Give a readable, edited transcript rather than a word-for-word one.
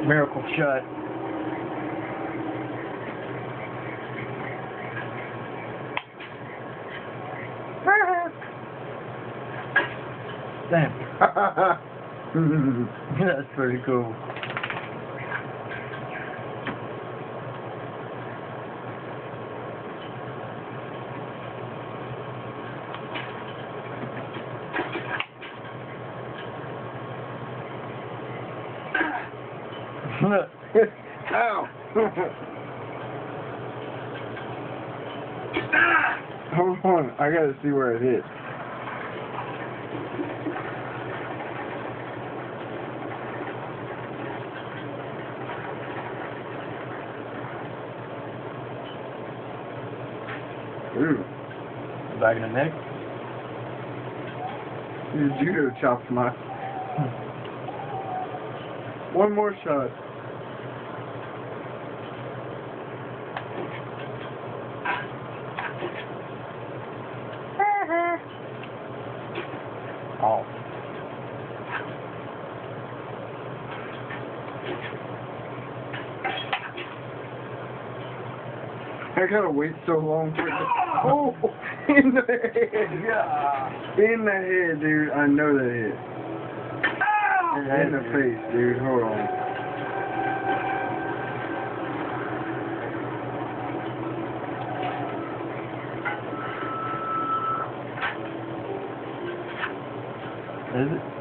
Miracle shot. Damn. That's pretty cool. Ow! Hold on, I gotta see where it hit. Ooh. Back in the neck. Your judo chops my. One more shot. Oh. I gotta wait so long for it to... Oh! In the head! Yeah. In the head, dude. I know that hit. In the face, dude. Hold on. Is it?